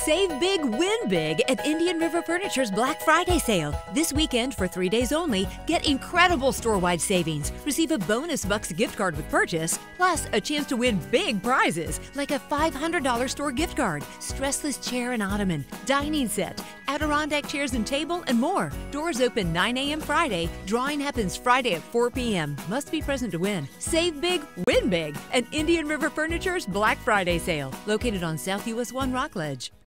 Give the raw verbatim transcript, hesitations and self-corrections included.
Save big, win big at Indian River Furniture's Black Friday sale. This weekend, for three days only, get incredible store-wide savings. Receive a bonus Bucks gift card with purchase, plus a chance to win big prizes like a five hundred dollar store gift card, Stressless chair and Ottoman, dining set, Adirondack chairs and table, and more. Doors open nine a m Friday. Drawing happens Friday at four p m Must be present to win. Save big, win big at Indian River Furniture's Black Friday sale, located on South U S one Rockledge.